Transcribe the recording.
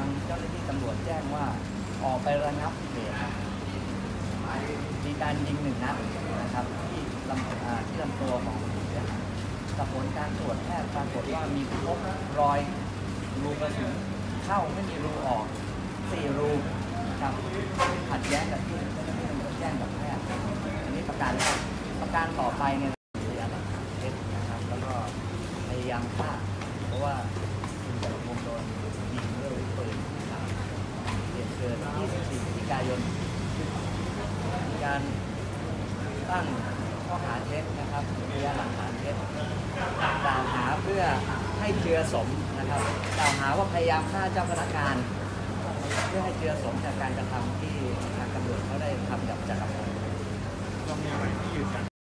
างเจ้าหน้าที่ตำรวจแจ้งว่าออกไประงับเหตุมีการยิง1 นัดนะครับที่ลำตัวของผู้เสียหายแต่ผลการตรวจแพทย์ปรากฏว่ามีพบรอยรูกระสุนเข้าไม่มีรูออก4 รูนะครับขัดแย้งกับที่เจ้าหน้าที่ตำรวจแจ้งกับแพทย์อันนี้ประการแรกประการต่อไปเนี่ยพยานหลักฐานเท็จนะครับแล้วก็พยายามฆ่าเพราะว่าคุณจตุพงศ์โดนยิงด้วยอาวุธปืนนะครับเหตุเกิด24 พฤศจิกายนมีการตั้งข้อหาเท็จนะครับพยานหลักฐานเท็จกล่าวหาเพื่อให้เจือสมนะครับกล่าวหาว่าพยายามฆ่าเจ้าพนักงานเพื่อให้เจือสมจากการกระทำที่ทางตำรวจเขาได้ทำกับจักร